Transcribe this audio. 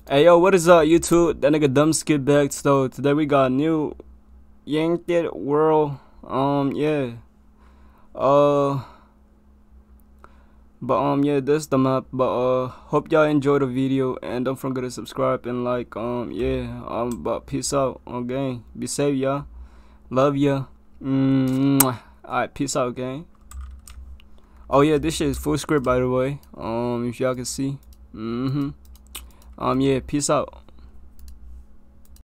Hey yo, what is up YouTube? That nigga dumb skid back. So today we got new Yankee World. Yeah. Uh yeah, this the map. But hope y'all enjoy the video and don't forget to subscribe and like. Yeah. But peace out. Okay. Be safe, y'all. Love ya. Alright, peace out, gang. Oh yeah, this shit is full script by the way. If y'all can see. Yeah, peace out.